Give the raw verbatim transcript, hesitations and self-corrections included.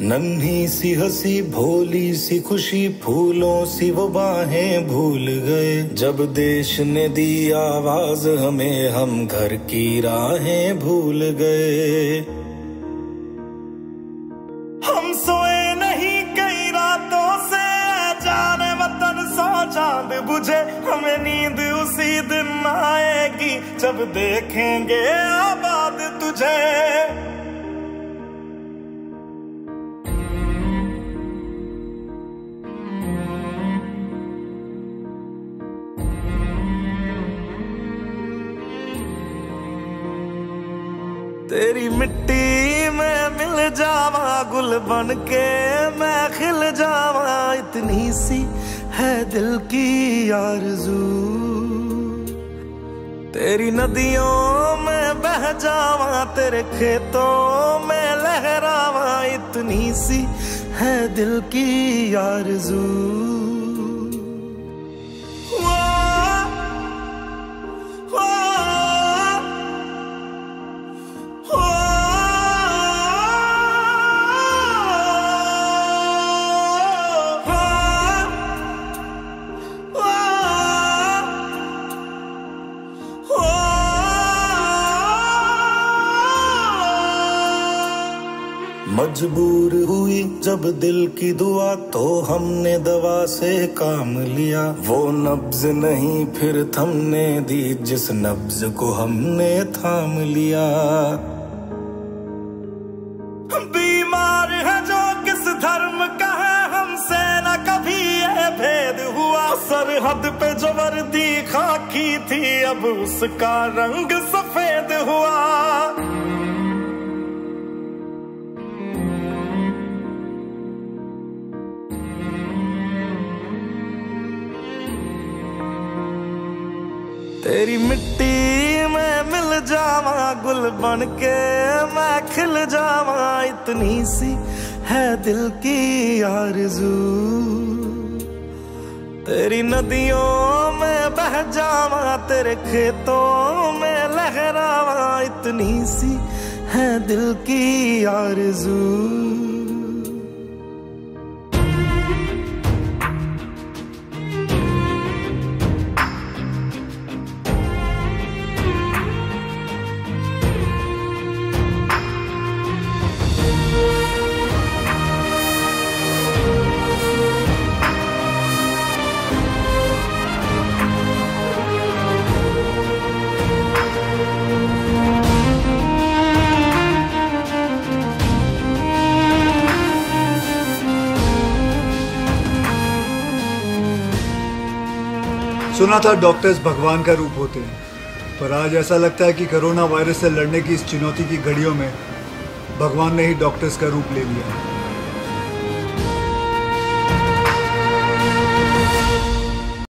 नन्ही सी हंसी भोली सी खुशी फूलों सी वो बाहें भूल गए। जब देश ने दी आवाज हमें हम घर की राहें भूल गए। हम सोए नहीं कई रातों से जाने वतन सौ चांद बुझे। हमें नींद उसी दिन आएगी जब देखेंगे आबाद तुझे। तेरी मिट्टी में मिल जावा गुल बन के मैं खिल जावा। इतनी सी है दिल की आरज़ू। तेरी नदियों में बह जावा तेरे खेतों में लहरावा। इतनी सी है दिल की आरज़ू। मजबूर हुई जब दिल की दुआ तो हमने दवा से काम लिया। वो नब्ज नहीं फिर थमने दी जिस नब्ज को हमने थाम लिया। बीमार है जो किस धर्म का है हमसे न कभी ये भेद हुआ। सरहद पे जो वर्दी खाकी थी अब उसका रंग सफेद हुआ। तेरी मिट्टी में मिल जावा गुल बन के मैं खिल जावा। इतनी सी है दिल की आरज़ू। तेरी नदियों में बह जावा तेरे खेतों में लहरावा। इतनी सी है दिल की आरज़ू। सुना था डॉक्टर्स भगवान का रूप होते हैं, पर आज ऐसा लगता है कि कोरोना वायरस से लड़ने की इस चुनौती की घड़ियों में भगवान ने ही डॉक्टर्स का रूप ले लिया है।